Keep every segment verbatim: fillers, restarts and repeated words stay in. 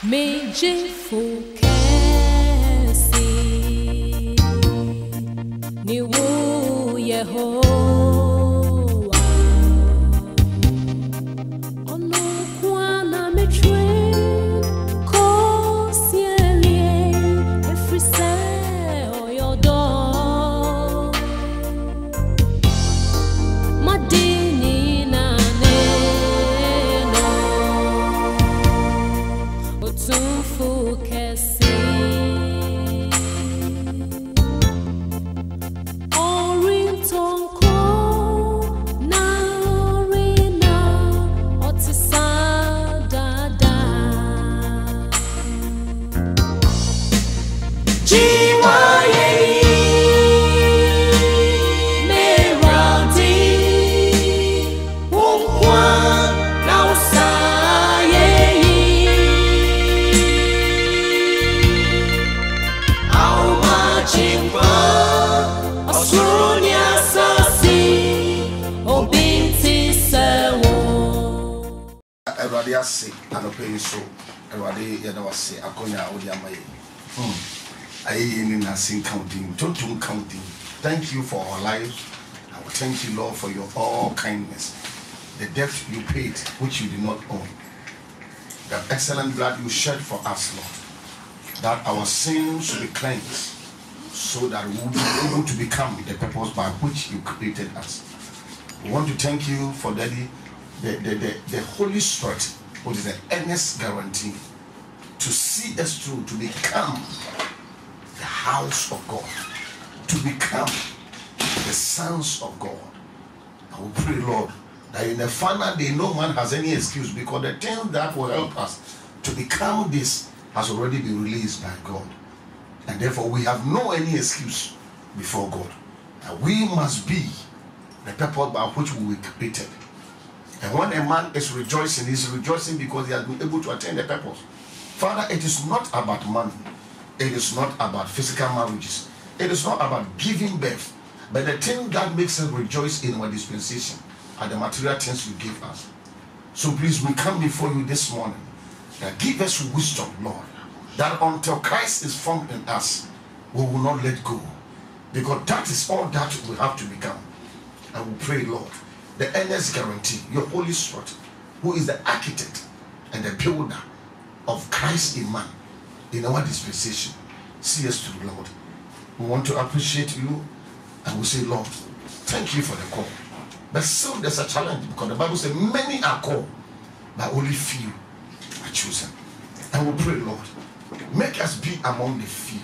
Meje fokesi ni wo Yehowa ono kwana metre ko sielie efrise oyodo madini na neno focus Oriental call Narina Otisada Jiwaye Meradi Wongwa Nausaye Chimba Asurunya Sasi Obinti Sewo Everybody has say and pay so everybody you know say akonya odi amaye hmm ayi ni na sin counting totum counting. Thank you for our lives. I will thank you, Lord, for your all kindness, the debt you paid which you did not own, the excellent blood you shed for us, Lord, that our sins should be cleansed, so that we will be able to become the purpose by which you created us. We want to thank you for the, the, the, the, the Holy Spirit, which is an earnest guarantee to see us through, to become the house of God, to become the sons of God. I will pray, Lord, that in the final day, no man has any excuse, because the thing that will help us to become this has already been released by God. And therefore, we have no any excuse before God. And we must be the purpose by which we were created. And when a man is rejoicing, he's rejoicing because he has been able to attain the purpose. Father, it is not about money. It is not about physical marriages. It is not about giving birth. But the thing that makes us rejoice in our dispensation are the material things you give us. So please, we come before you this morning. That give us wisdom, Lord, that until Christ is formed in us, we will not let go. Because that is all that we have to become. And we pray, Lord, the earnest guarantee, your Holy Spirit, who is the architect and the builder of Christ in man, in our dispensation, see us through, Lord. We want to appreciate you, and we say, Lord, thank you for the call. But still there's a challenge, because the Bible says many are called, but only few are chosen. And we pray, Lord, make us be among the few.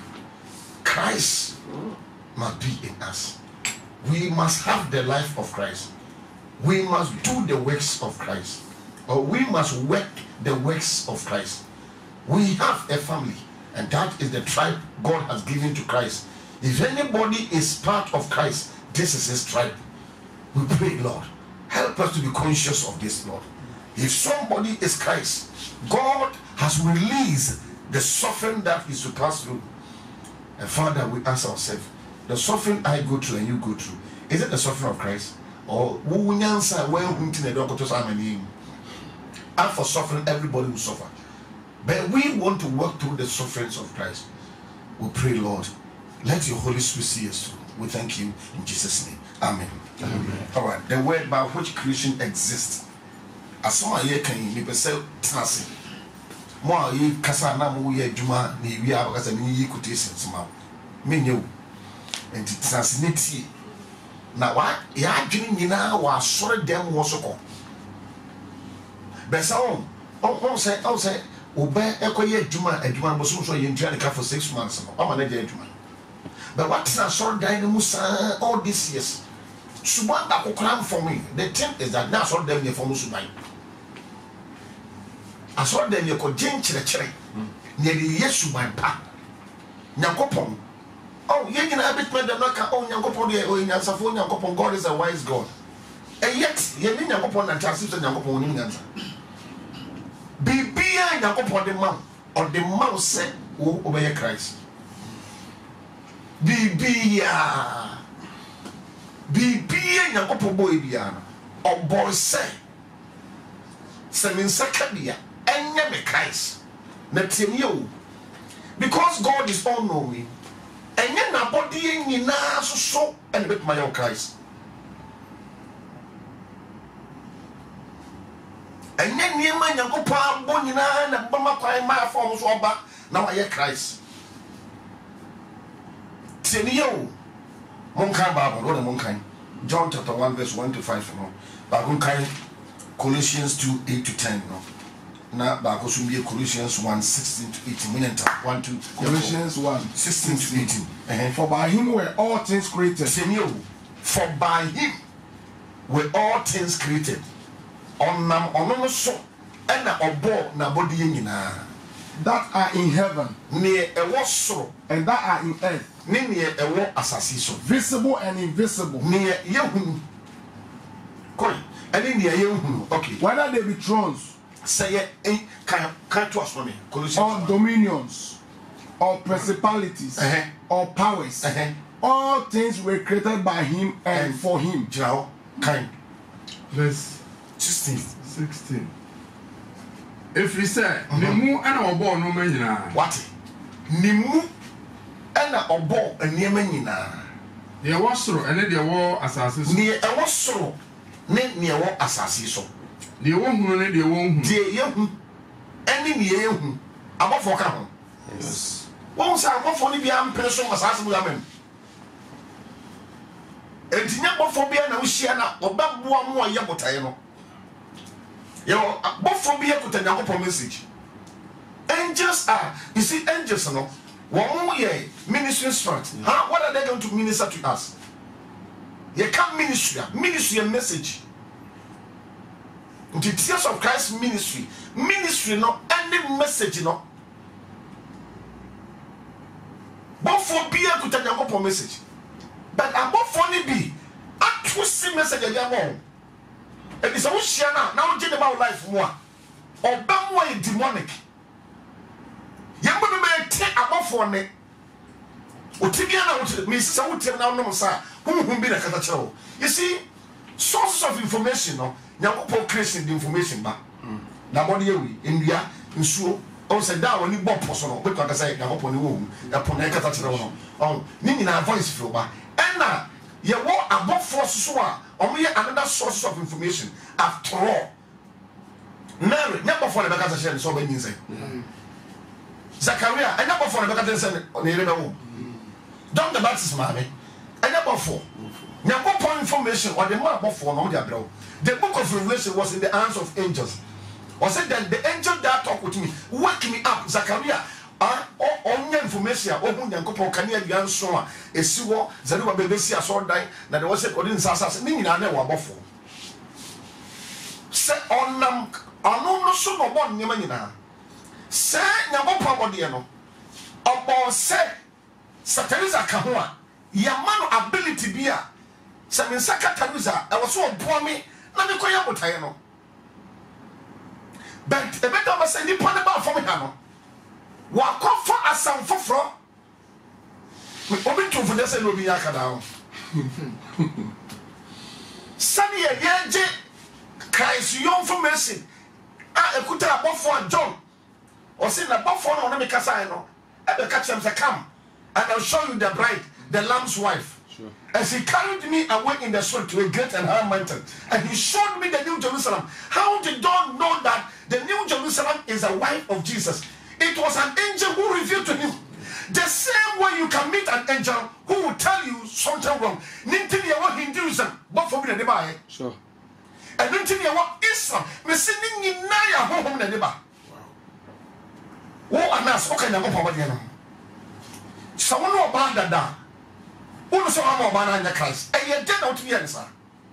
Christ must be in us. We must have the life of Christ. We must do the works of Christ. Or we must work the works of Christ. We have a family, and that is the tribe God has given to Christ. If anybody is part of Christ, this is his tribe. We pray, Lord, help us to be conscious of this, Lord. If somebody is Christ, God has released the suffering that is to pass through. And Father, we ask ourselves, the suffering I go through and you go through, is it the suffering of Christ? Or and for suffering, everybody will suffer. But we want to work through the sufferings of Christ. We pray, Lord, let your Holy Spirit see us through. We thank you in Jesus' name. Amen. Amen. All right, the word by which creation exists. As soon as you can, you say, Tanasi. More ye Kasana, Muya Juma, we have as a new quotations. Menu and Tansinity. Now, what? Ya Jimmy now was sorry, them was so. But some, oh, say, oh, say, Obey Echo Juma, and Juma was also in Janica for six months. I'm a lady Juma. But what's that sort of dynamusa all these years? Suban that will cram for me. The thing is that now sort them for Musubai. I saw them you could change the cherry near the yes, my pa. Nyakopon. Oh, you can have it made them like oh, Nyakopon or in Yasafon, Nyakopon. God is a wise God. And yet, you mean Nyakopon and Tarsis and Nyakopon in answer. Be behind Nyakopon the man, or the mouse said, oh, obey Christ. Be be ya. Be be Nyakopon boy biana. Or boy say. Semin Sakadia. Enya me Christ. you. Because God is all knowing. And yet nobody in so and with my own Christ. And yet near my young papa bonina and Bama crying my forms or back. Now I hear Christ. Tenio Monkai Bible, what a Monkai. John chapter one, verse one to five, no. Bagunkai Colossians two, eight to ten, no. Now Bakosumbi Colossians one, sixteen to eighteen. Minute one to Colossians one, sixteen to eighteen. Uh-huh. For by him were all things created. Tenio, for by him were all things created. On nam on so and a bo na body in that are in heaven, near a wasro, and that are in earth, near a war assassin, visible and invisible, near Yahoo. Coin, and in near Yahoo, okay. Whether they be thrones, say it, can can't trust me, or dominions, or principalities, uh-huh. or powers, uh-huh. all things were created by him and, and for him. Jow, kind. Verse sixteen. sixteen. If we say, Nimu and our born no man, what? Nimu and our born and near menina. There was so, and then there were assassins. Near a was so, near war assassins. The one who need the one, dear young, any near you, above for come. Yes. Once I go for the young person assassin women. And Tinabophobia and Oceana or Babu more Yabotayano. You know, Bophobia could tell you message. Angels are, you see, angels no. One more year, ministry strength. How what are they going to minister to us? You can't ministry, ministry and message. The tears of Christ ministry, ministry no, any message no. Bophobia could tell you message. But above funny be, I twist the message again. And it's a Oceana, now get about life more. Or Bamwa is demonic. Young women may take above funny. Utibiana, Miss Sauti now no sir, who will be a catacho. You see, sources of information, no, Yapo creation the information back. Now, what do you in India, in Sue, or said down when you bought personal, because I say, I hope on the womb, upon a catacho. Oh, Nina voice feel back. And now, you want above forces or me another source of information after all. Mary, never for the Bagation, so many say. Zachariah, I never for the Bagation on the river. Don't the Baptist, mammy. I never for. Now, what point information or the map of for no bro. The book of Revelation was in the hands of angels. Or said that the angel that talked with me, wake me up, Zachariah. Ah, on information, open the couple of Canadian so a sewer, Zaruba Baby, a sword die, that there was a coding assassin, I never buffer. Say on them, I know no son of one Yamanina. Say, Nabapa Bodiano. About say, Sataniza Kahua, Yamano ability beer. Samin Sakataruza, I was so poor me, not the Koyabotayano. But the better was a nipple about for me. Wakofa asam foforo me obi to for dese no bi yakada sani ye yeje Christ your information ah ekuta abofo John o say na abofo no na me kasa no e be catch them say come and I'll show you the bride the lamb's wife. Sure. As he carried me away in the spirit to a great and high mountain and he showed me the New Jerusalem. How did God know that the New Jerusalem is a wife of Jesus? It was an angel who revealed to him. The same way you can meet an angel who will tell you something wrong. Nintin ya wa Hinduism, but for me the neighbor. Sure. And nintin ya wa Islam, me sending in na ya home na neighbor. Wow. Oh, anas okay na go power dia no. Someone no ba dada. Who so am ba na Christ. E ye dey out here nsa.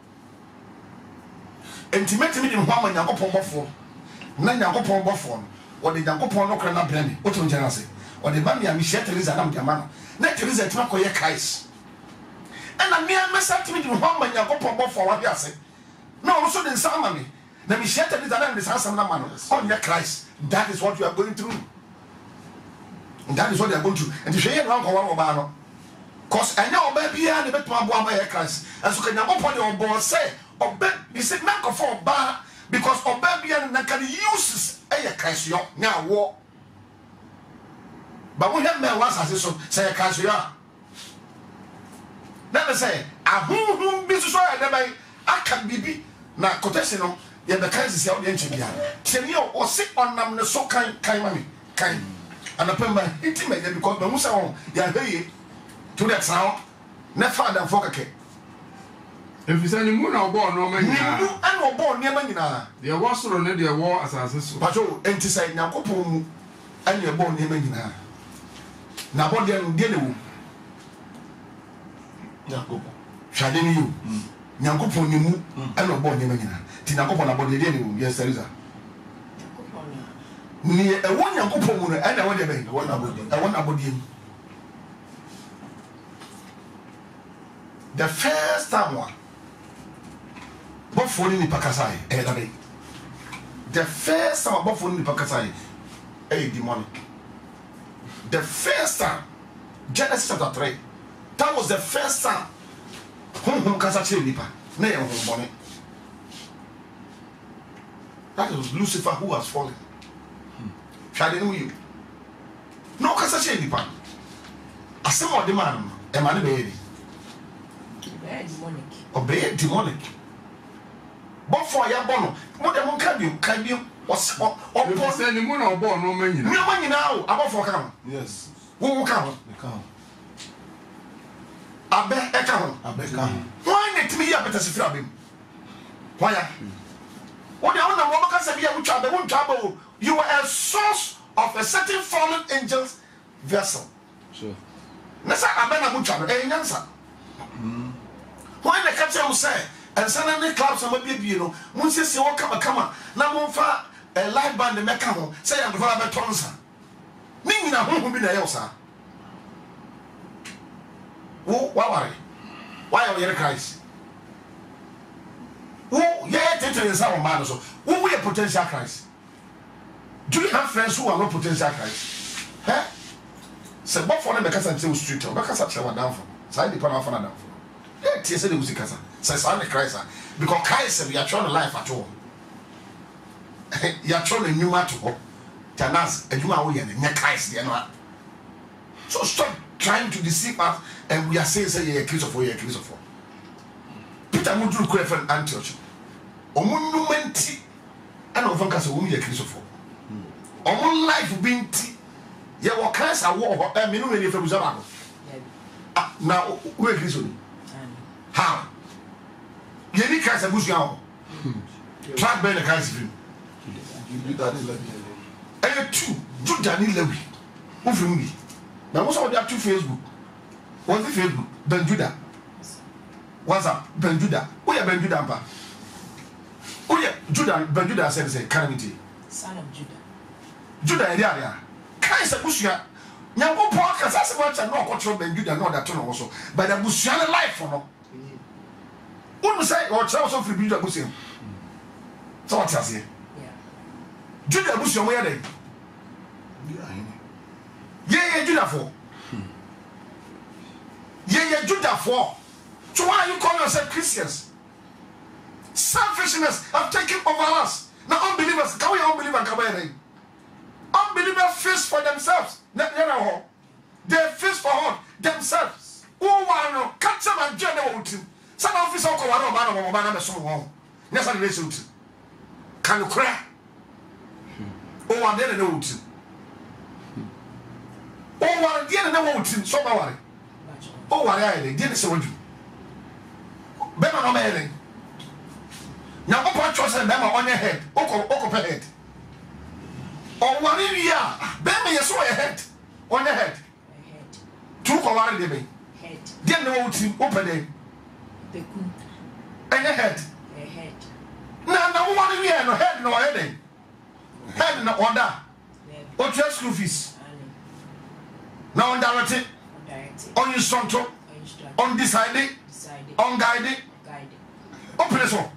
Intimate me dem ho am Nyankopon bofo. Na Nyankopon bofo. Or the Yankopon no crana brand, what on Janasi, or the Bamia Michelle Teresa Namdiamano, let Teresa Tmaco Christ. And a mere message to me to home when Yankopon for what you say. No, also then some money. The Michelle Teresa and the Sansa Namano, on your Christ. That is what you are going through. And that is what they are going through. And to share around Obano. Cause I know baby and the better one Christ. And so can Yankopon your boss say, or bet, he said, Nanko for bar. Because Obabian can use a Christ now war. but we have men once as so say cash ya na me say ahunhun bi so ya na bai aka bibi na quotation no ye be kan sisi o de nche bia temi o se onam ne so kan kan mami kan anapemba iti me dey because me musa won ya heye to that sound na father for keke if you say ni mu na obo no ma nyina ni mu ana obo ne ma nyina de wo soro ne de wo asase so pacho enti say nyankopon mu ana obo ne ma nyina na bo de no de ne wo nyankopon hwade ni yo nyankopon ni mu ana obo ne ma nyina ti nyankopon na bo de de ne wo yes Teresa ni e wo nyankopon mu no ana wo de be wo na bo de e wo na bo de the first time one but for ni pakasai eh that day the first time but for ni pakasai eh demonic the first time Genesis chapter three that was the first time hum hum kasa che nipa na ye hum bone that was Lucifer who was fallen shade no you no kasa che nipa asem o de man e man be ye demonic. Obey demonic. But for your bono, what the monk can you can you was or say ni mu na obo no ma nyina no money now about for come. Yes. Who will come? They come. Abe e come. Abe come. Why net me ya better sifra bim? Why ya? What the one woman can say we travel, won't travel. You are a source of a certain fallen angel's vessel. Sure. Nasa abena mu travel e nyansa. Why the catcher will say, and suddenly clubs and maybe you know, Munsi see what come a come on, now fa a live band the mecamo, say I'm going to tonsa. Meaning a home will be the Elsa. Who, why? Why are you Christ? Who, yeah, taking in some man so. Who we a potential Christ? Do you have friends who are not potential Christ? Huh? Say, what for them because I'm still street or because I'm down for. Side the pan off and down for. Yeah, T S A the music casa. Says I'm the Christ. Because Christ we are trying to life at all. You are trying to new matter. Tanas, and you are we and Christ, you know. So stop trying to deceive us and we are saying say you're a Christopher, you're a Christopher. Peter Mudru Crefan Antioch. Omunumenti and of Casa woman, you're Christopher. Omun life being tea. You were Christ, I war, I mean, when you from Zabako. Now, where is it? How? You need Christ and Bush now. Try being a Christ film. You do that in the And two, do Danny Levy. Who from me? Now, what's all that to Facebook? What's the Facebook? Ben Judah. What's up? Ben Judah. Who are Ben Judah? Oh, yeah, Judah, Ben Judah said, say, calamity. Son of Judah. Judah, yeah, Christ and Bush. Nyango po akasa se watch no control Ben Judah no that no so but the busuane life for no unu say o tell so free Judah busuam so what you say Yeah. Judah busuam where dey yeah yeah Judah for yeah yeah Judah for so why are you calling yourself Christians? Selfishness have taken over us. Now unbelievers, can we unbelievers come here? Unbelievers fish for themselves. They fish for what? Themselves. Who want to catch them and join them with him? Some officer call one of man or man so long. Yes, I listen to. Can you cry? Oh, I didn't know it. Oh, I didn't know it. So, my oh, I didn't say what you. Bema no man. Now, open trust and Bema on your head. Oko, oko per head. Or one area, Bema, you saw your head. On your head. Two Kawari de me. Head. Then no team open it. Bekun. And your head. A head. Now, no one area, no head, no head. Head no order. What's your school fees? Now, on directed, Undirected. on instructor, Instructed. undecided, Decided. unguided. Guided. Open this one.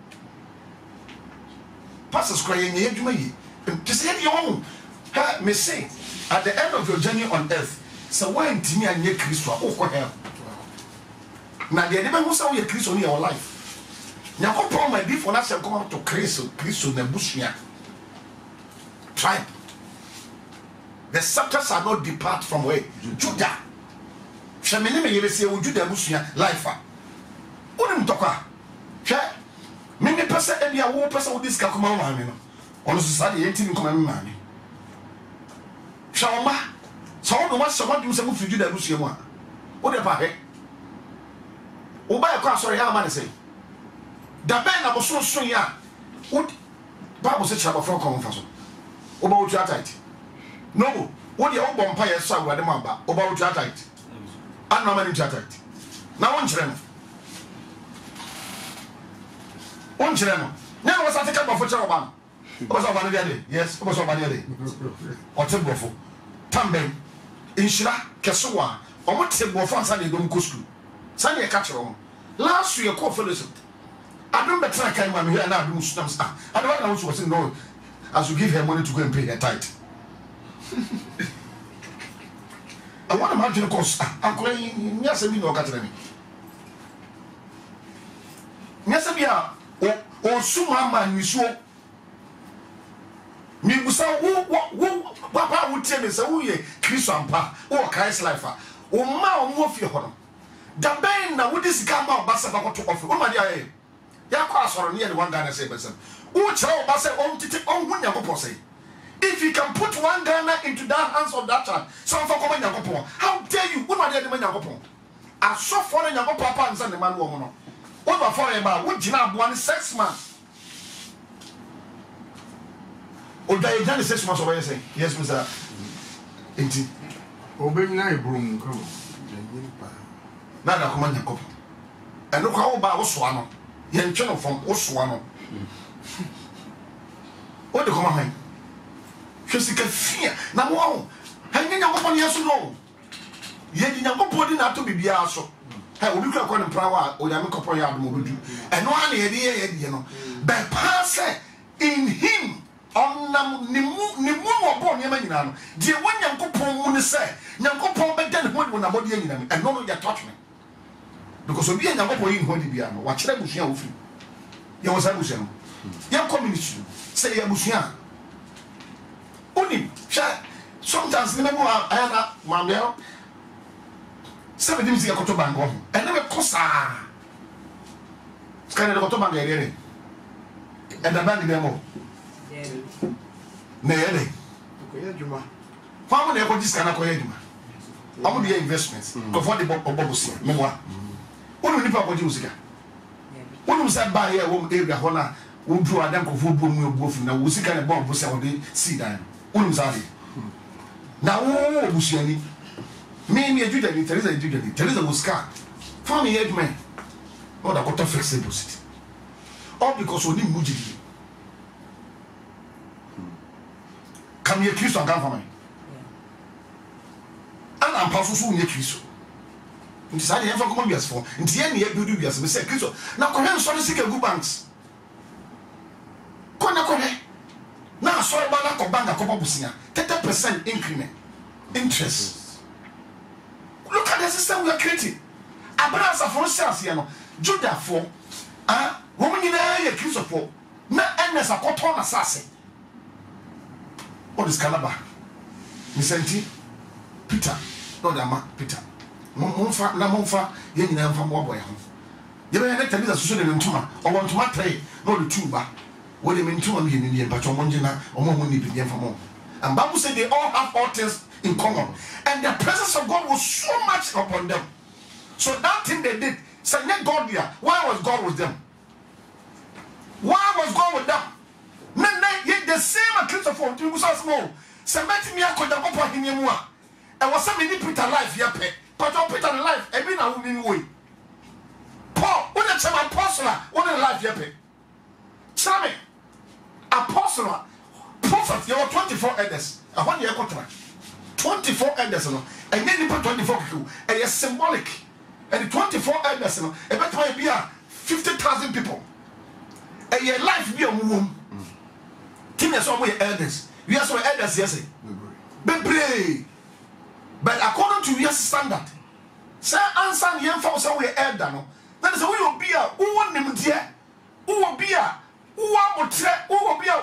Pastors crying, you may. Just say your own. Me say, at the end of your journey on earth, so when Timmy and your Christ were over here. Now, the enemy who saw your Christ on your life. Now, what problem might be for us to come out to Christ, Christ on the bush here? Try. The scepter shall not depart from where? Judah. Shamini me yebe se Judah busuya life. Unim toka. Hwe. Me me pesa e bia wo pesa wo diska koma ma me no. Ono so sa de yenti koma me ma me. Shawma. So wo ma so wadum se mu fi Judah busuya mu a. Wo de pa he. Wo ba e kwa sorry ha ma ne say. Da ben na bo so so ya. Wo Bible say chaba from come faso. Wo ba wo tu tight. No, what the old bomb pie saw with the mamba about your tight. I'm not many tight. Now one channel. One channel. Now was I take up for Chaban? Was over the day? Yes, was over the day. Or Timberful. Tamben. Inshira, Kasua, or what Timber for Sunday don't go school. Sunday catch on. Last year, call fellowship. I don't better I can here and I do stumps. I don't know what was in no as you give her money to go and pay her tight. I want to imagine because I'm calling yes, I mean, no catering. Yes, I mean, or Suma man, we saw me. We saw who Papa would tell me, so we Christian Pa or Christ life or Ma or Mofia Honor. The band now, what is come out, Bassa to offer? Oh, my dear, Yakas or near one Ghana say, person. Oh, child, Bassa on to take on when you say. If you can put one Ghana into that hands of that child, some for coming Yakopo, how dare you? What are they doing Yakopo? I saw foreign Yakopo and send the man woman. What about foreign about what Jina one six months? Oh, they done six months away, say, yes, Mister Inti. Obey me, broom, come. Now, I command Yakopo. And look how about Oswano. Yen channel from Oswano. What the command? Just a fear. Now, wow, hanging up on your soul. Yet, you never put in to be also. I will look at Prawa or Yamako Modu. And one idea, you know, but pass in him on Nimu Nimu born Yamanan. Dear one Yanko Moon say, Yanko Pom began when I'm body and no one touch me. Because of being Yanko in Hodibiano, watch Rabusian with you. You was Abusian. Your community say Abusian. Only, sometimes never I have Mamma seven days ago to Bango, and never Cosa. Scan the Cotoban area and the band demo. Nay, Farmer never this kind of coyedma. I want the investments before the Bobos, Memoir. What will you put music? What was that by a woman area honor? Who drew a damn of boom both in the Wusi kind of bomb was on the sea dime. Unzali. Now, oh, Busiani. Me, a Judah, Teresa, Judah, Teresa was car. Found me, man. Oh, the water flexible city. All because we need Muji. Come here, Christ and come for me. And I'm possible soon, yet Christ. Decided ever come years for. In the end, you do years, we say Christ. Now, come here, sorry, sick good banks. Kona kone. Now, sorry about that bank, a couple of thirty percent increment interest. Look at the system we are creating. Abrasa for sales, you know, Judah for ah, woman in a Christ for not endless a cotton assassin. What is Calabar? Vicente Peter, no, the Peter. Monfa, Namonfa, Yen and from Waboy. You may not tell me that social in Tuma or want to matray, no, the tuba. What they mean to me in Indian, but on Monjana or Momoni began for more. And Bible said they all have all things in common. And the presence of God was so much upon them. So that thing they did, said, let God there. Why was God with them? Why was God with them? Yet the same account of what you saw small. Samantha me a could have opened him. And was some many Peter life here, but on Peter life, I mean, I will be way. Paul, what a time apostle, what a life here. Sammy, apostle, prophet, you are twenty-four elders. I want your contract. twenty-four elders, and then you put twenty-four people, and it's symbolic. And the twenty-four elders, and it might be fifty thousand people. And your life be a womb. Give me some way elders. We are so elders, yes. Be but according to your standard, say answer the info some way elder. No, that is who will be a who want them dear, who will be a who will be who will be a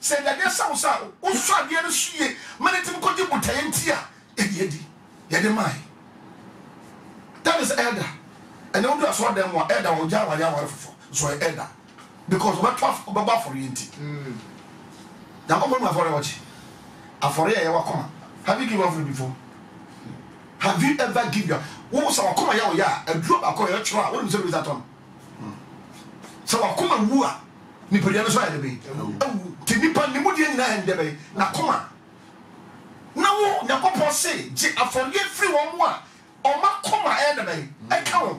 Say that there's some sound. Also, the other she, Manitim Koti Butayentia, Yedi, Yedemai. That is elder. And all that's what them were elder or Java Yawa for. So elder. Because we're tough about for Yenti. Now, I'm going to watch. A for a year, have you given offering before? Have you ever given? Who was our come ya? A drop a coil trial. What is that on? So I come and woo. Nipodiano side be. Tinipa Nimudian and debe. Na come. Now, the papa say, I forget free one more. Or my comma enemy. I count.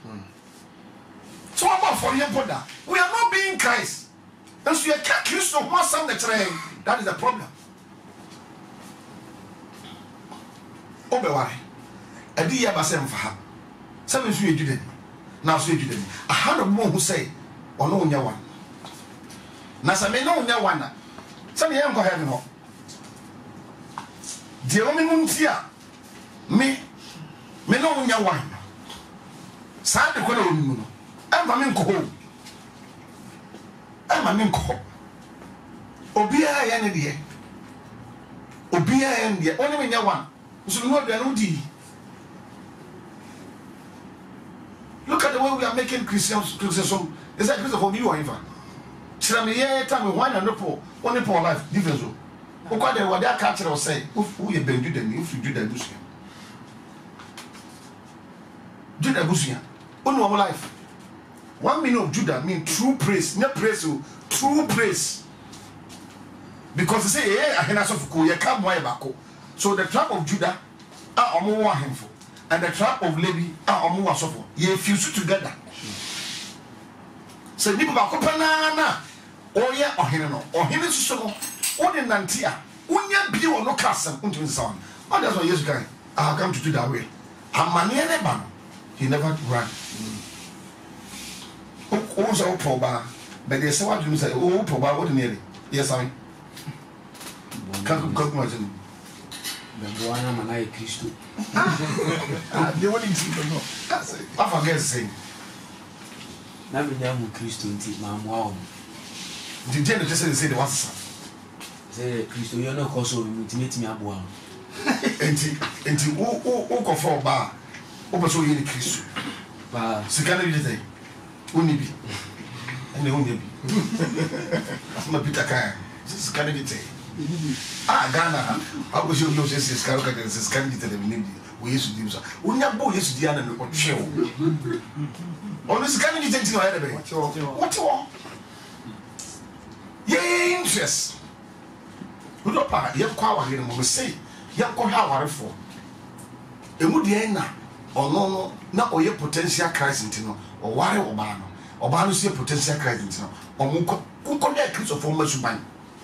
So I'm for you, brother. We are not being Christ. And so you can't accuse of one son the train. That is the problem. Obeware. A dear Basem for her. Seven sweet you did. Now sweet you did. A hundred more who say, or no one. Nasa may know no one. Some young go heaven. The only muntia. Me, me no one. Sad the color. I'm a min coho. I'm a min coho. Obia and the Obia and the only in one. So no, they are not. Look at the way we are making Christians. Christians, is that Christopher you or even? Tell me, yeah, tell me one and the poor, only poor life, different. Who got there what their culture will say, who you been doing if you do the Busia? Do the Busia. Only one life. One minute of Judah mean true praise, not praise, true praise. Because they say, yeah, I can ask for you come way back. So the tribe of Judah are more handful, and the tribe of Levi are more suffer. Ye fuse together. So people are copanana, or ya or hino, or hino so, or the Nantia, Unya Bio or no castle unto his son. Oh, that's what yes, guy. I have come to do that way. A man never, he never ran. Also, Proba, but they say what you say, oh, Proba, ordinary. Yes, I can't imagine. The Buana Malay Christo. They want to know. I forget saying. Never know Christo in my mom. The general just say the what's Say Christo, you're not also intimate me up one. And who go for a bar over so you Christo. But Sikana say, only be. And the only be. That's my Peter Kaya. This can be taken. Ah, Ghana, I was your nose, this Karoka, this candidate, and we used to do so. We never boy used to Diana or chill. On this candidate, you know, what you want? Yea, interest. Who don't part, you have quite here, and we say, you have quite how for. And would the end or no, no, not or your potential Christ in or why or Bano, or Bano see a potential Christ in or who connect Christ of former Suban.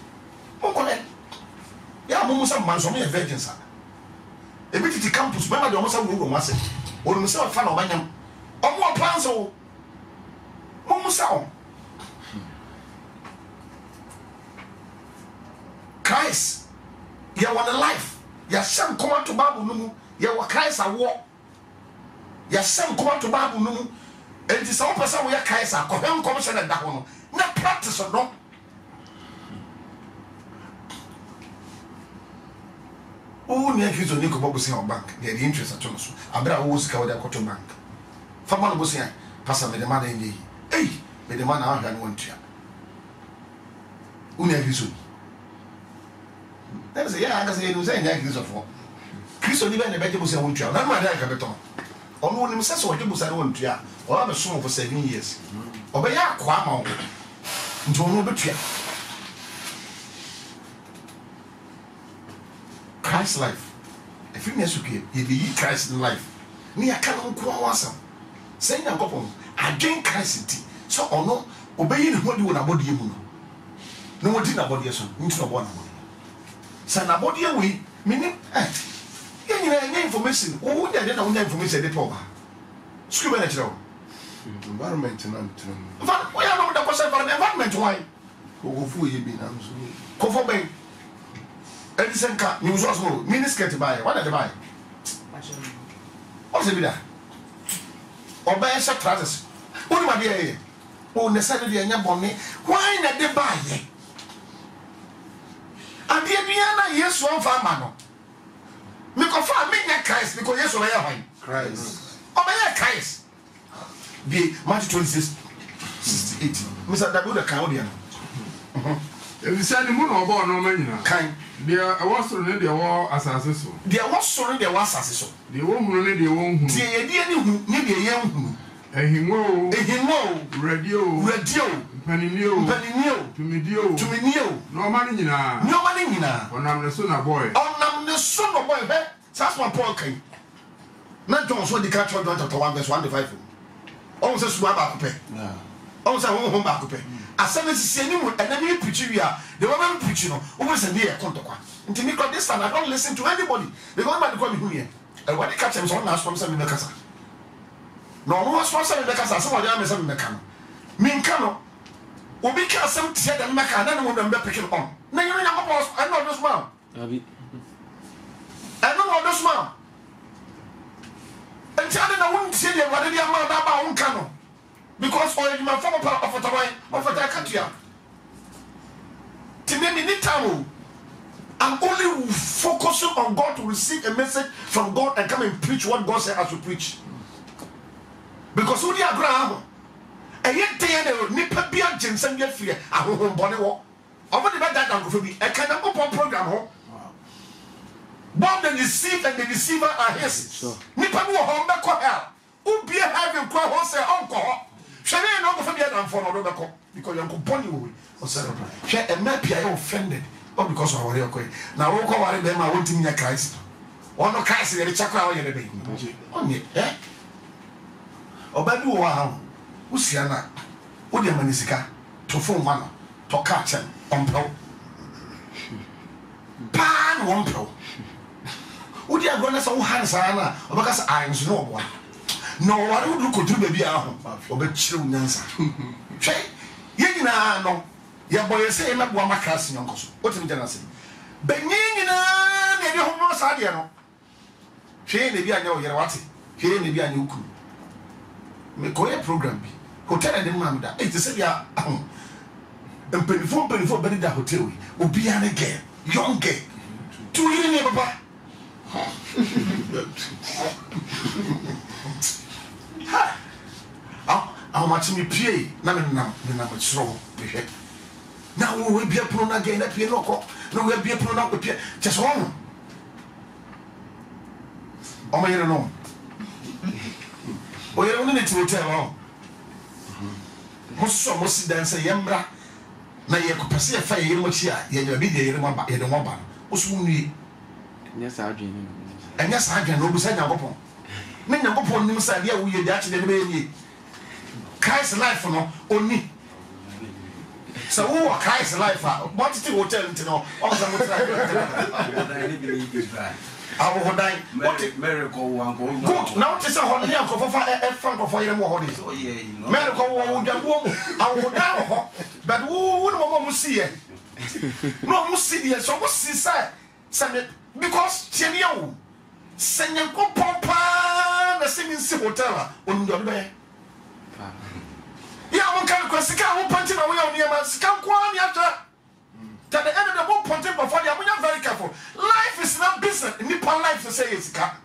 Yeah, I'm almost a man, so many virgins. A bit to campus, remember the almost a room was it? Or myself, fan of Banyam. Or more plans, so almost out. Christ, you want a life. Your son come out to Babu, you were Christ a war. Your son come out to Babu, and this all person we are Christ, I come home, commission at that one. Not practice or not. Oh, near kids on Nico Bobbus on bank, they had interest at Thomas. I better always cover their cotton bank. For one was here, Pastor with the man in the hey, with the man out and one chair. Unia Gisu. That was a yeah, I can say it was a neck of four. Christo even the better was a one chair, not my dad capital. Or no one himself or you was at one chair, or I'm a son for seven years. Or by a quam into no betrayal. Christ's life. If you miss you be Christ in life. Me, I can't go on some. Saying a couple, I gain Christ. So, or no, obeying what you want about you. No one did about your son, into a one. Son about your way, meaning, eh, you know, information. Oh, they don't know information. They talk. Screw it out. Environment and But we are not the person for the environment. Why? go for you being Go for me. Edison car, news was more. Miniskirt to buy. What did they buy? What's it be that? Or buy a short trousers. What am I here? Oh, necessarily, and your bonnet. Why not they buy? And the Biana, yes, one farmer. Because for me, Christ, because yes, I am Christ. Oh, my Christ. Be Matthew twenty-six, sixty-eight. Mister Dabuda Canadian. If you send him on board, no man, kind. There was only the war assassin. There was only the one assassin. The woman, the woman, the idea, maybe a young. And he mo, he mo, radio, radio, Penny, Penny, to me, deal, to me, new. No money, no money, on I'm the son of boy. On I'm the son of boy, that's my point. Not John's what the catch on to one verse one to five. Also, swab up pay. Also, home back to pay. As soon as you see anyone, and then you preach you are the woman preaching, always a near contact. Until me got this time, I don't listen to anybody. They go back to call me here. And what the catch is on last from some in the casa. No one was sponsor in the casa, some of them is in the cano. Mean cano. Will be cast some said and Maca, and then when them picking on. Now you know, I know this man. I know this man. And tell them I wouldn't say them what they are mad about one cano. Because all my former part of the way of the country. To me, in time, I'm only focusing on God to receive a message from God and come and preach what God said I should preach. Because who they are ground, and yet they are nipper be a Jensen get fear. I won't body walk. I want to bet that down for me. I can't open program home. Both the deceived and the deceiver are his. Nipper will home back hell. Who be a having quite wholesale uncle. Shall I not go for the other for another call? Because you're going to share a map I offended. Not because of our okay. Now, we'll call them. I want to meet Christ. One of Christ in the chakra or the baby. Only, eh? Or baby, wow. Who's Yana? What the manisika to phone one to catch him on pro. Pan one pro. Would you have gone as a hands or because I am no one? No, what would you could do, baby? Or be children. Say, you know, your boy say, I'm not one my class in Uncle. What's the general say? Benin, you know, Sadiano. She ain't be a know you're what? She ain't be a new crew. Me call a program. Hotel and the man that it's the same. And penny four penny four better hotel will be an again. Young gay. Two years, papa. How much me pay? None of them, the number strong. Now we will be a prone again. That we no call. No, we'll be a prone up with Pierre. Just one. Oh, my, you don't know. Oh, you don't need to hotel. Most so most dance a yambra. Now you could pass a fire in which you are be there in one back in the one. What's we? Yes, I dream. And yes, I can know beside your papa. Men your papa on the side here, we are actually the baby. Christ's life for no only. So who are Christ's life? What is the hotel to know? I will die. Miracle one go. Good. Now it's a holiday for Franco for your holidays. Oh, yeah. Miracle won't get warm. I will die. But who would want to see it? No, must see it. So what's inside? Because Chenio send your papa the same in hotel on your bed. Yeah, one can question who punching away on your mask. Come on, yata. At the end of the book, punching before you are very careful. Life is not business. Nippon life to say it's cat.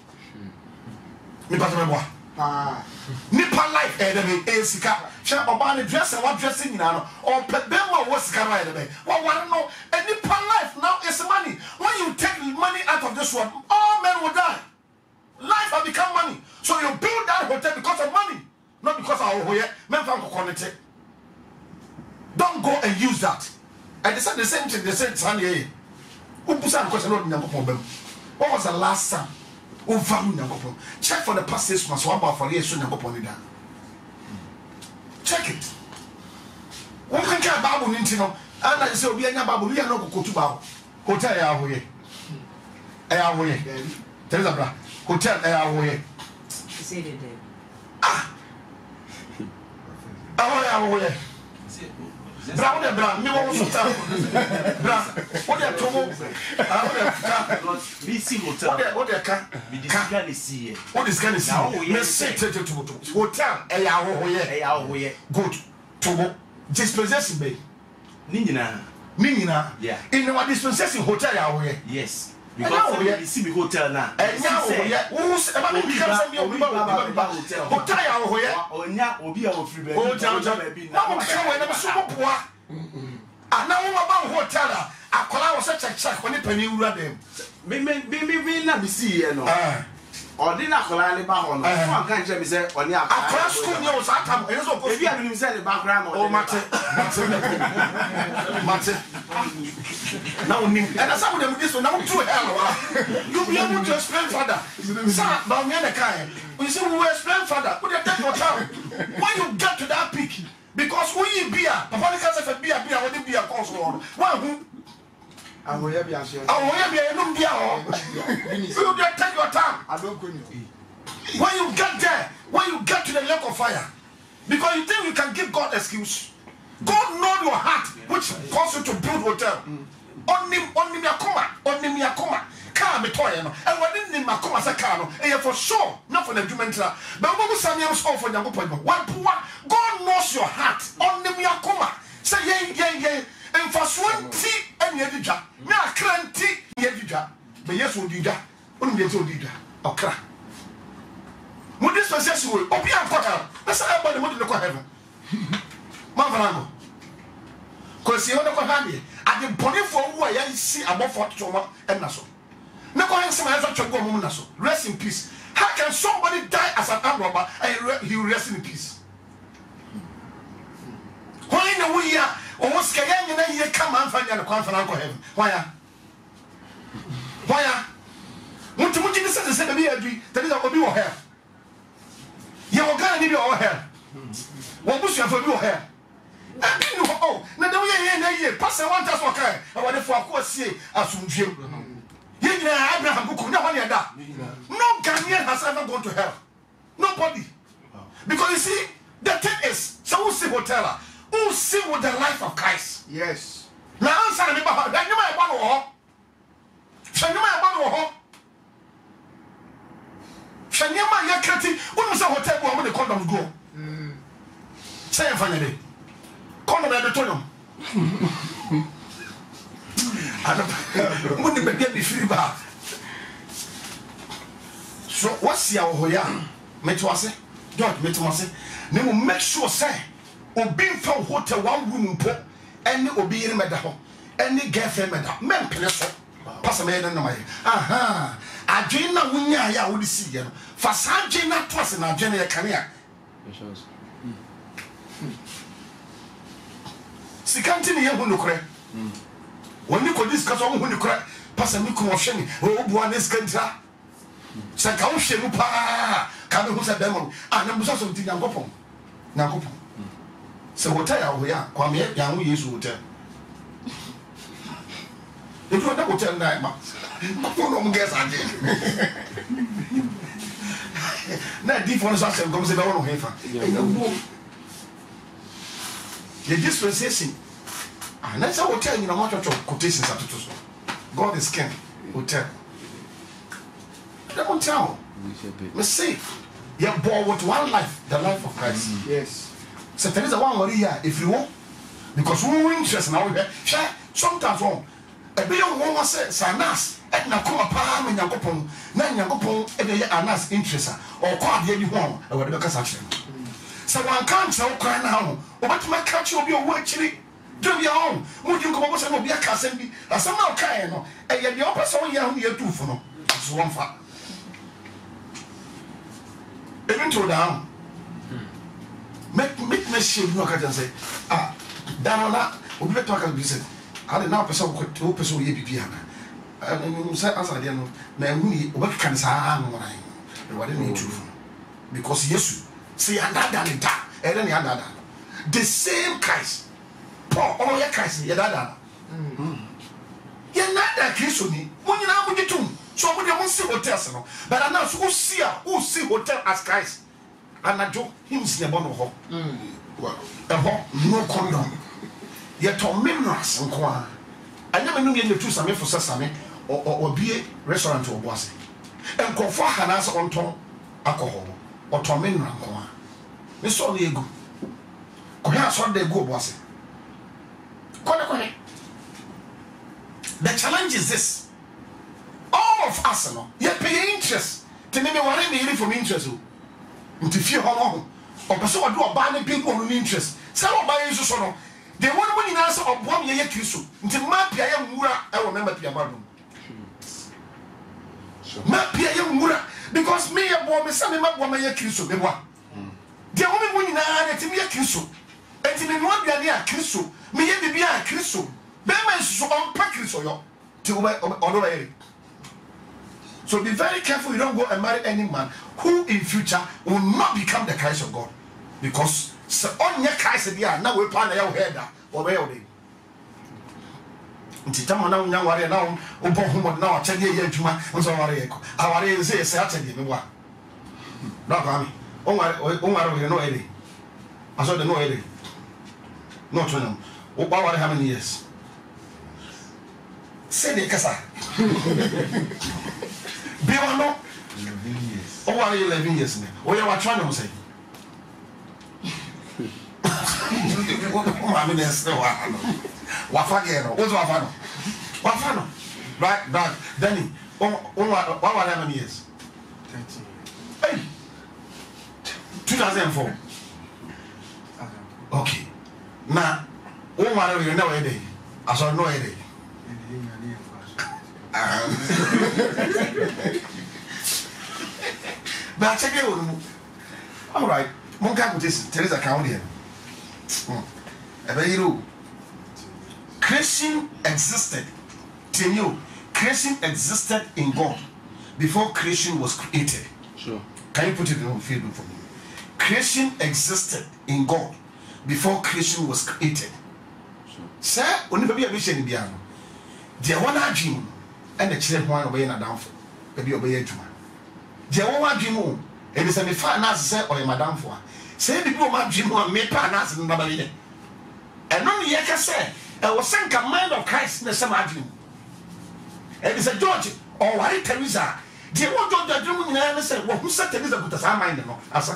Nippon Nippon life, eh, is cat. Shall about the dress and what dressing now, or Pebema was carried away. Well, one no, and Nippon life now is money. When you take money out of this one, all men will die. Life has become money. So you build that hotel because of money. Not because of our men from quality. Don't go and use that. And they said the same thing, they said Sunday. Who put some question on number problem? What was the last time? Who value number problem? Check for the past six months, one bar for years, number problem. Check it. One can get a Bible in Tino, and I say, we are not Bible, we are not go to Bible. Hotel Airway. Airway. Tell us about Hotel Airway. Say it there. Ah! Airway. Brown and brown, me want to tell brown. What they told me, see hotel. What they can be this What is going to see? Me say to to hotel. Eh ya ho ye, eh ya ho ye. Good. To dispossession be. Ni nyina. Nina. Yeah. In our dispensation hotel away. Yes. Because we see the hotel now. And now who's about to become some hotel away. Onya obi a ofri be. Hotel baby. Now we come when I'm super poor. And now we about hotel. Akola was such a check when the penny wura them. Me me me me na be see here no. Odi na akola le ba ho no. Fo kan je me say oni akola. Akola school nye was atam. E so ko. Ebi a me say le background no. Oh mate. Mate. Now nim. And that's how them this one now too hell. You be able to explain further. Sir, but me the kind. We say we will explain further. Put your take your time. When you get to that peak, because when you beer, papa can say for beer, beer, what the beer costs on. One I will have your share. I will have your no beer. You just take your time. I don't go. When you get there, when you get to the lake of fire, because you think you can give God excuse. God knows your heart, which causes you to build hotel. Only, only me akoma, only me akoma. Car me toy no, and when didn't me akoma say car no, and for sure, not for the document. But when we say me am so for the point, one poor, God knows your heart. Only me akoma. Say yeah, yeah, yeah. And for twenty and yedija, me a cranty yedija. But yes, we did that. Only the two did that. Okra. What this possession will open and cut out. That's how everybody want to go heaven. Mavango. Because you know, I did body for who I see above for trauma and Naso. No going some answer to go home Naso. Rest in peace. How can somebody die as an armed robber and he will rest in peace? Why in the way ya or what's Kayan and you come and find out a conference for heaven? Why? Why? What to much innocent said to be a dream that is a be or hair. You are going to need your hair. What was your for your hair? I didn't know. Oh, now the way you pass one task for care. I want to for a course say as soon as you know Abraham who could never that. No Ghanaian has ever gone to hell. Nobody. Because you see, the thing is, so who see hotel, who see with the life of Christ. Yes. Now answer me about that. You might want to walk. You might want to walk. Shanyama Yakrati, when we say hotel, where the condoms go. Say finally. Condom at the tunnel. I don't want to get the free bar. So, what's your hoya? Metwase, don't metwase. They will make sure, say, or being found hotel one room put any obeying medal, any girlfriend medal, men penetrate. Pass a man in the way. Aha, I dream now when I would see you. For Sanjay not trust in our general career. Sikantini ya hunu kure. When you discuss on hunu kure, pass a miku mosheni, oh, one is kantra. Sakauche mupa, Kamu who's a demon, and I'm also something Nagopon. Nagopon. So, what I we are, Kwame, young use hotel. If you don't tell that, I guess I did. Now, different action comes in the one of the dispensation. And that's how we tell you know much of quotations at the God is king. Hotel. They won't tell. Let's see. You're born with one life, the life of Christ. Mm-hmm. Yes. So there is a one worry here if you want. Because we were interested now. Sometimes wrong. A bit of one was Sanas, and now come a palm in Yakopon, Nan Yakopon, and the Anas interest, or quite the one, or whatever action. So one can't so cry now. What my catch of your work, chili? Do your own. Would you go over some of your cousin? As some now kind, and yet the opposite one young year two for no. It's one fact. Even to down. Make make me shame no can say, ah, down that, we better talk about this. I didn't know person could two person ye be piano. And say as I didn't know, man, we what can say, I'm what I need to. Because yes, see, and that done it, and then the other. The same Christ. Paul, all your Christ, your dada. You're not that Christ on me. When you're not with the tomb, so when you won't see hotels, but I know who see who see hotel as Christ. And I do him in a bottle of a home, no condom. Yet on minerals and quan. I never knew the two same for sesame or be a restaurant or was. And confer Hanas on tom alcohol or tom mineral quan. Miss Oliego. Perhaps what they go was it. Quite a The challenge is this. All of us, no, you pay interest. To me, what I mean from interest. Into fear how long. Or person do a buying people on interest. Some of buying so no. They want money answer of one year kisu. Into Mapia Mura, I remember Piamado. Mapia Mura. Because me a boy, some of my woman kisu, me what? The only one in a to me a kisu. And to me, one year kisu. Me ye be a kisu. Bema is so unpacked so yo. To on way. So be very careful you don't go and marry any man who in future will not become the Christ of God. Because on your Christ now we plan your head or where they Titama now young warrior now, Obo Homo now, ten years to my Ozo. Our is a Saturday. What? Not army. Oh, I know Eddie. I saw the no Eddie. Not to them. About how many years? Say the Casa. Be or no? Oh, are you eleven years? Oh, you are trying to say. I mean, there's no Wafagero. What's Wafano? Wafano. Right, right. Danny. Oh, what were how many years? Hey. two thousand four. Okay. Now, oh, what you know a day? I saw no a day. But I check it. All right. Monka put this Teresa account here. Hmm. Creation existed. Till you, creation existed in God before creation was created. Sure. Can you put it in field for me? Creation existed in God before creation was created. Sure. Sir, when you be a vision in Biano, the one dream and the children one away in a downfall. Maybe obey a juma. The one dream, and it's a me finance or a madam for. Say the people my dream one, me partners in Babylon. And only I can say, I was sent a mind of Christ in the same dream. And it's a George or White Teresa. The one George the dream in the answer, well, who said Teresa put us our mind? No, Asa.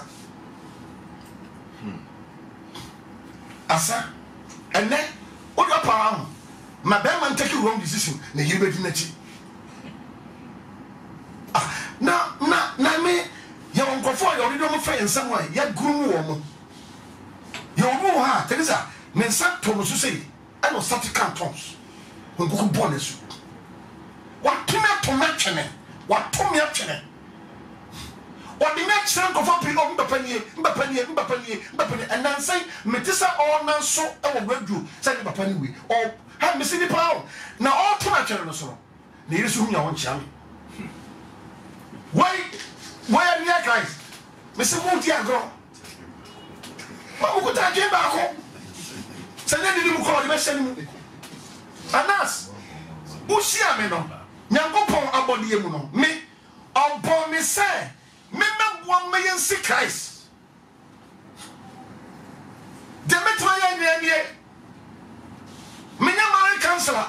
Asa. And then, what your power? My bad man take a wrong decision. The Hebrew Nachi. Now, now, now, me, your uncle for your little friend in some way, yet groom woman. Your woman, Teresa, men sat Thomas to say, I know such cantons. When you born is what to me to match me? What to me up to me? What the next time of up in Bappany, Bappany, Bappany, Bappany, and then say, Metissa all man so I will break you, say Bappany, or have me seen the power. Now all to my children, so there is whom you want, Chammy. Why, why are you guys? Mister Montiagro. What would I get back home? Say, then you call the best anymore. Anas, Ushia me no, Nyankopon abodi emu no, me, upon me say, me me one million see Christ. The metroya ni ni, me nya married counselor.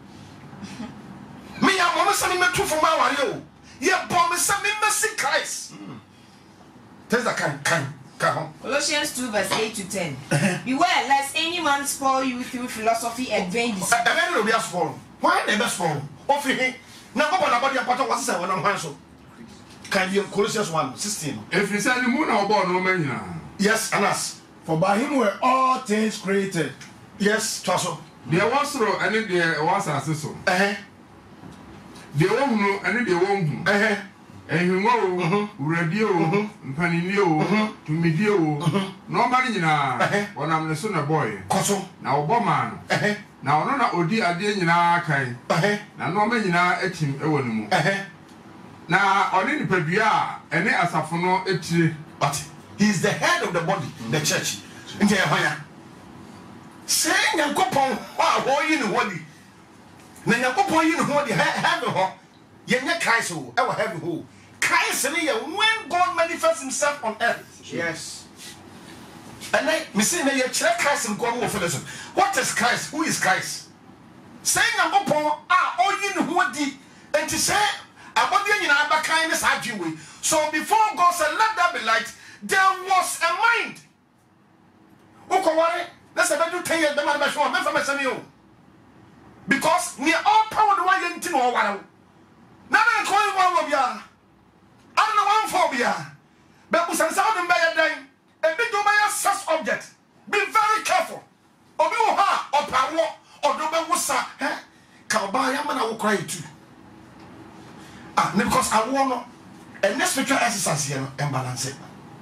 Me ya mama say me two for my wario. Ye upon me say me me see Christ. Tell that kind kind. Colossians two verse eight to ten. Beware lest anyone spoil you through philosophy and vain deceit. A man will be a spoil. Why the best form? Of him. Now, go on about your part of what's when I'm handsome. Can you Colossians one sixteen? If you say the moon or born, no man. Yes, and us. For by him were all things created. Yes, Tasso. There was so, and then there was a sister. Eh? There won't know, and then there won't. Eh? And you know, radio, Panino, to Medio, no money now, when I'm the son of boy. Cosso. Now, Boman. Eh? Now, no, no, Odi, I didn't know, kind. Eh? Now, no man, you know, at him, Ewan. Eh? Now, on any Pebia, and then as a phono, it's But he's the head of the body, the church. In Jeremiah. Saying, I'm copon, wow, you know what? Then you're copon, you know what you have a hawk. You're not Christ, who ever have who. Christ, when God manifests himself on earth. Yes. And then, me say, you check Christ and God will fellowship. What is Christ? Who is Christ? Saying, I'm upon, ah, all you know what the, and to say, I want you in our kindness, I do. So before God said, let there be light, there was a mind. Who can worry? Let's have to tell you the man, I'm from my son. because near all power the way you know what. Now I'm calling one of ya. I don't know one phobia. But we send something by a day. A big domain such object. Be very careful. Or you ha or power or do be wasa. Eh? Kabaya man I will cry too. Ah, because I want a next spiritual exercise here and balance it.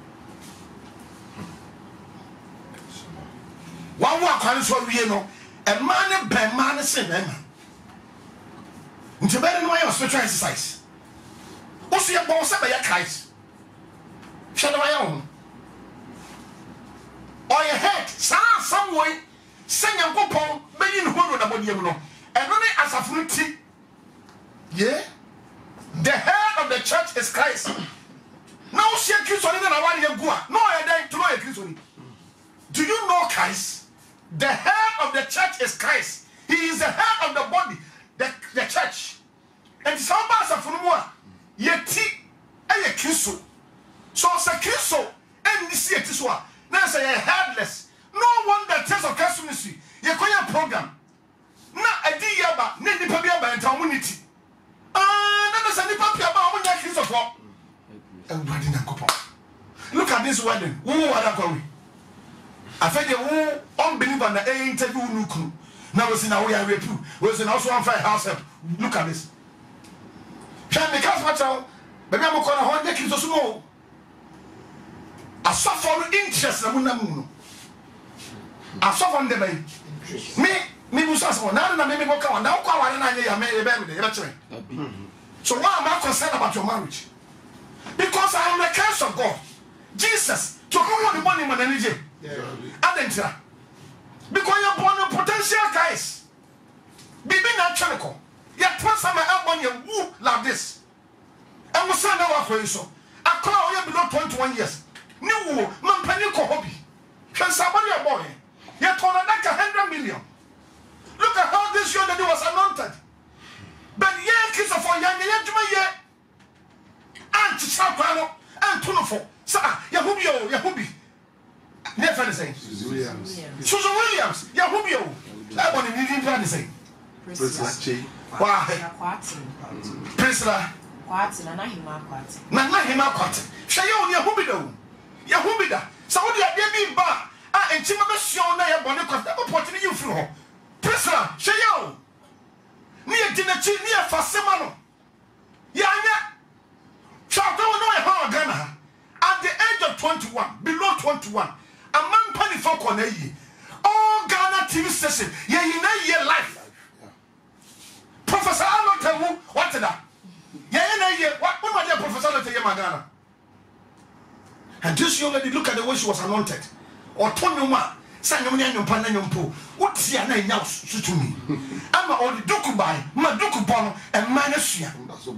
One more can so we know a man be man say man. Into better know your spiritual exercise. What's your boss say by Christ? Shadow my own. Or your head, some way, send your pop, be in who about you know. And only as a fruity. Yeah? The head of the church is Christ. Now she accused on it and I want you go. No, I died to know accused on it. Do you know Christ? The head of the church is Christ. He is the head of the body, the, the church. And some parts of Funua, yet a kiso. So it's a kiso, and this year this one. Now say a headless. No one that tells of Casunisi, you call your program. Not a dear, but Nini Pabia and community. Ah, that is a Nipapia about one that kiso for. Everybody in a couple. Look at this wedding. Who are they going? I think the whole unbeliever na a interview nuku. Now we see now we are rape. We see now so on fire house help. Look at this. Can me cast my child. Baby I'm going to hold the kids so small. I suffer interest na muna munu. I suffer the bay. Me me musa so now na me me go come now kwa wale na ya me be me dey. So why am I concerned about your marriage? Because I am the curse of God. Jesus to whom the money man energy. Adentra. Because you're born a potential guys. Be natural. You transfer my album you woo like this. And we send our for so. I call you below twenty-one years. New man panico hobby. Can somebody a boy? You turn like a hundred million. Look at how this young lady was anointed. But yeah, kids of our young young year. And to Sakano and Tunofo. Sir, Yahubio, Yahubi. Never the same. Susan Williams. Susan Williams. Yahubio. I want to need him to say. Priscilla. Why? Priscilla. Quatin, and I him out quatin. Nana him out quatin. Shayo, Yahubido. Yahubida. So what do you be bar? Ah, and Timothy, na ya bonnet because never putting you through. Priscilla, Shayo. Near dinner, near Fasemano. Yanya. Shall don't know how Ghana. At the age of twenty-one, below twenty-one, a man penny for Koneyi. All Ghana T V station, yeah, you know your life. Professor Arnold tell you what is that? Yeah, you know, yeah, what was your professor tell you, Magana? And this young lady, look at the way she was anointed. Or Tonuma, Sanyonia, and Panayumpo. What's your name now to me? I'm a Dukubai, Madukubono, and Manasia.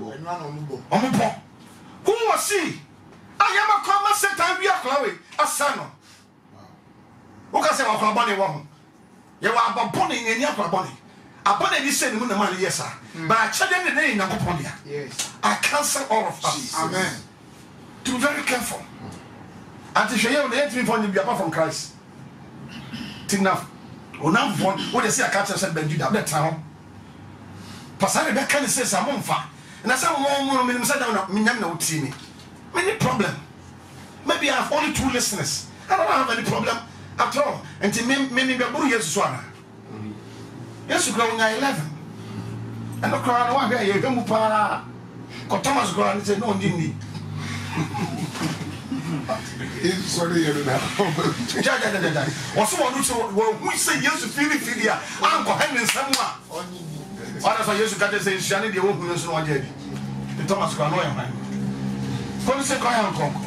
Who was he? I am a common set and we are Chloe, a son. Who can say what Bonnie won? You are about Bonnie and Yapaboni. I bought this same moon money, yes, sir. But I checked the name of Napoponia. Yes. I cancel all of us. Amen. To be very careful. And to show you the entry from the apart from Christ. Enough. Oh, now, what they say, I can't say, Ben, you have that town. Pastor, that kind of says, I'm on fire. And I said, one woman said, no, see me. Any problem? Maybe I have only two listeners. I don't have any problem at all. And to me, maybe I'm going to use one. Yes, you grow eleven. And the crown one here, you come up. Thomas Grant said, no, you need. Sorry, you don't have. What's one who say yes to feel it? I'm going to someone. What if I used to get this in Shani, the woman who's not dead? The Thomas Grant. Come say cry and come.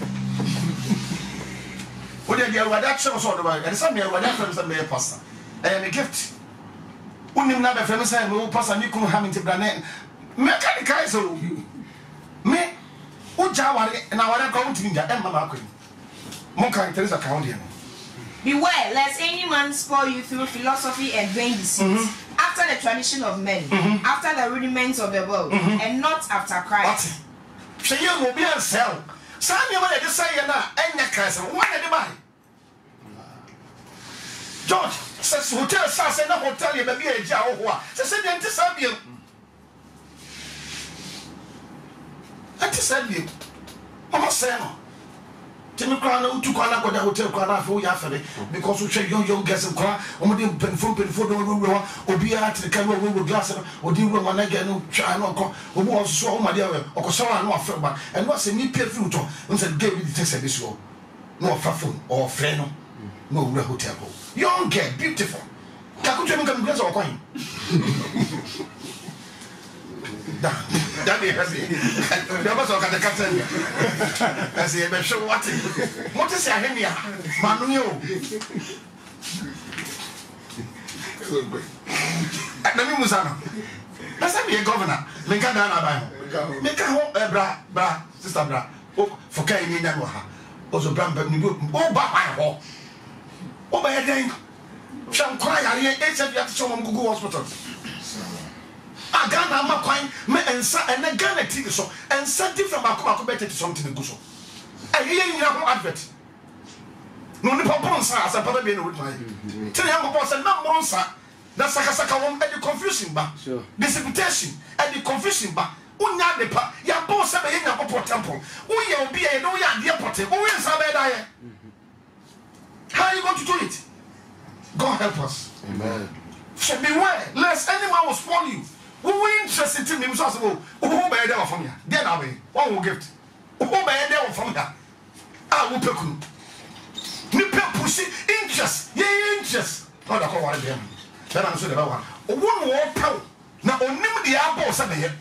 What do you get? That show sort of like. And some me what that from some me pastor. I am a gift. Unim na be from say me pastor me kunu ha me ti brane. Me ka di kai so. Me uja ware na ware ko untimi nja em mama akoni. Mo kan Teresa kan dia no. Beware lest any man spoil you through philosophy and vain deceit, mm-hmm. after the tradition of men, mm-hmm. after the rudiments of the world, mm-hmm. and not after Christ. Say you will be a cell. Some you want to say, and your Christ, one at the body. George says hotel sa say na hotel ye baby e ja wo ho a say say enti sa biem enti sa biem mama say no temi kwa na utu kwa na koda hotel kwa na fo ya fere because we young young girls kwa omo de penfo penfo do we we obi a tiri kan we we glass no odi we ma na ga no twa no ko obi o so o ma de we okoso wa no afre ba and no say ni pay fruit o nse give me the text service o no fa phone or friend no no we hotel go young girl beautiful kakutu mi kan glass o kwa hin da da be kasi da ba so ka de katen kasi e be show what what is ahemia manu yo na mi musana na say be governor me ka da na ba me ka ho bra bra sister bra o for kai ni na no ha o so bra ni o ba ha ho o ba ye den sham kwa ya ye e se bi at show mo Google hospital a Ghana ma kwan me ensa ene Ghana T V so ensa different ba ko be thirty something go so eh ye nyina ho advert no ni papa nsa asa papa be no with my tell you go say na mo nsa na saka saka won e the confusion ba precipitation e the confusion ba unya de pa ya bo se be ye nya papa temple uye obi e no ya de pote o we nsa be da ye how you going to do it? God help us. Amen. So beware lest any man will spoil you. Who interested in him? So who be there from here? Then I will. One will gift. Who be there from here? I will pick you. Nipe pussy interest. Yeah, interest. Not a call one of them. Then I'm sure about one. One more pound. Now only the apple seven.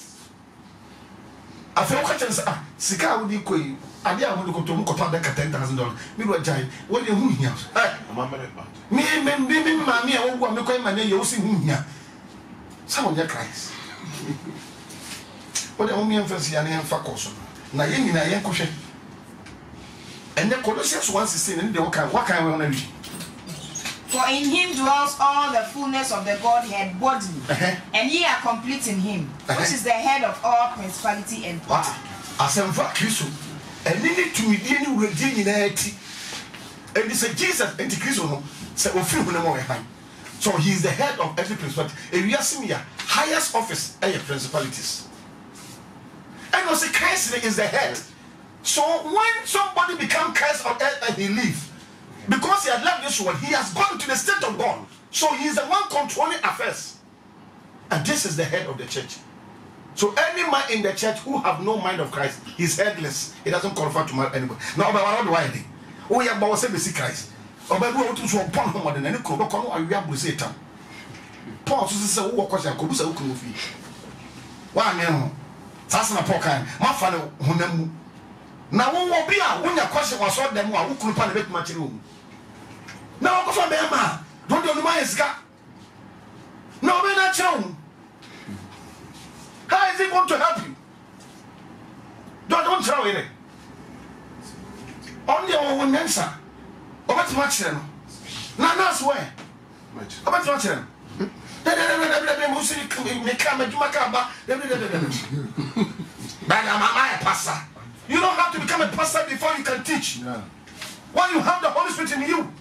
I feel questions. Ah, Sika will be quick. I did want to go to Mukota Deca ten thousand dollars. Me were giant. What do you mean here? Me, me, me, me, mammy, I won't make my name. You see me here. Some of your Christ. What the only emphasis and young Facoso. Na yen na yen koshe. And the Colossians one sixteen and the work what kind of energy. For in him dwells all the fullness of the Godhead bodily, uh-huh. and ye are complete in him, uh-huh. which is the head of all principality and power. As I'm for Christ, and need to be any redeeming unity. And it's a Jesus and the Christ, so we feel no more behind. So he is the head of every principality. And we are seeing here, highest office are your principalities. And also Christ is the head. So when somebody becomes Christ on earth and he leaves, because he has left this world, he has gone to the state of God. So he is the one controlling affairs. And this is the head of the church. So any man in the church who have no mind of Christ, he's headless. He doesn't qualify to marry anybody. Now, but what do I do? Oh, yeah, but what's the see Christ? Or by what to so upon him than any club, or you have to say, Paul says, oh, what question could be so cool with you? Why, man? That's not a poor kind. My father, who now, won't be out when your question was all them who could find a bit much room. Now, go for me, man. Don't you know my scar? No, we're not shown. How is he going to help you? Don't, don't throw it. Only one answer. About much then. Now, that's where. About much then. You don't have to become a pastor before you can teach. Yeah. When you have the Holy Spirit in you.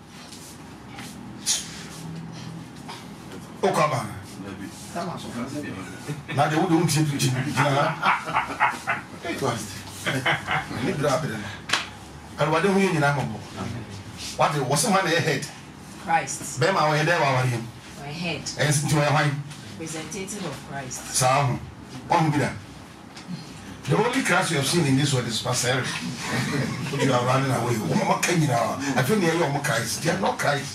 Oh, come on. Now they won't teach you. And what do we mean? What was someone ahead? Christ. Bema, we're there, our him. My head. And to my mind. Representative of Christ. Sam, one minute. The only Christ you have seen in this world is Pastor Eric. You are running away. What can you now? I feel near your Christ. They are not Christ.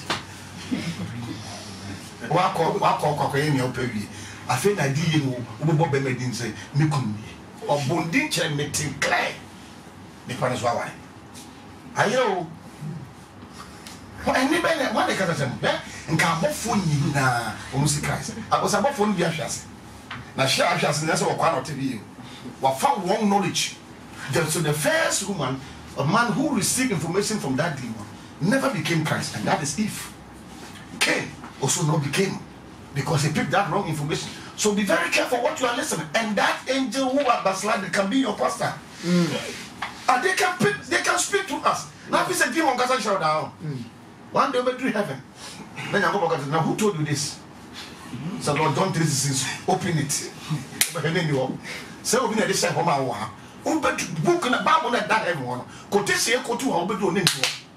Walk up, walk up, walk in your baby. I feel I did you know, Bob Benedin say, Mikuni, or Bondincha meeting Clay. The Paris Wawai. I know. Anybody, what they can say, and come up for you now, almost Christ. I was about phone Biashas. Now, share Ashas, and that's what one of you. What found wrong knowledge. So the first woman, a man who received information from that demon, never became Christ, and that is Eve. Cain also not became, because he picked that wrong information. So be very careful what you are listening. And that angel who are backsliding can be your pastor. Mm. And they can pick, they can speak to us. Now if it's a demon, can't shout down. One day we'll do heaven. Then you go back and now who told you this? So Lord John three sixteen, open it. But then you say open it. This say home awa. Um, but book na Bible na that heaven. Quotation quote how be do name.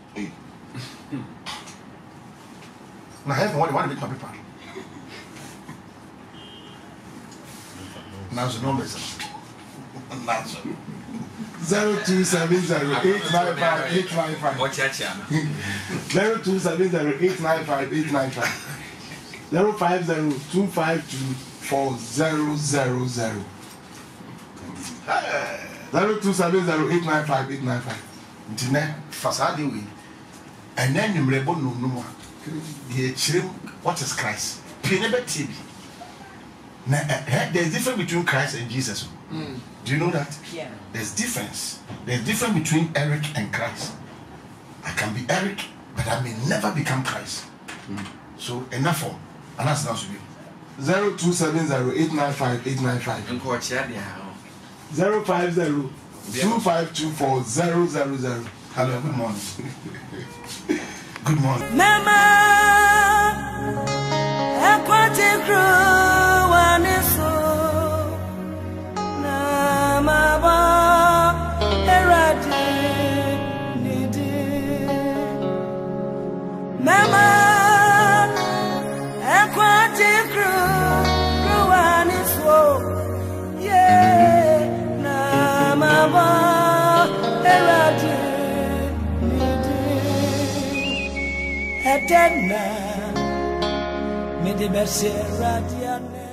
Na heaven what want to make my people. Now the numbers. Now Zero two seven zero eight nine five eight nine five. Watch out, Zero two seven zero eight nine five eight nine five. Zero five zero two five two four zero zero zero. Zero two seven zero eight nine five eight nine five. Dine fasade we. And then you remember no no. The chrim what is Christ? Pinebe T V. Now there's difference between Christ and Jesus. Mm. Do you know that? Yeah. There's difference. There's difference between Eric and Christ. I can be Eric, but I may never become Christ. Mm. So enough for. And that's not to be. Zero two seven zero eight nine five eight nine five. Zero five zero two five two four zero zero zero. Hello, good morning. Good morning. Mama, aquatic crew, one is so. Namaba, eradi, nidi. Mama, aquatic crew, one is so. Yeah, namaba, eradi, nidi. Etena, me de berse radiane.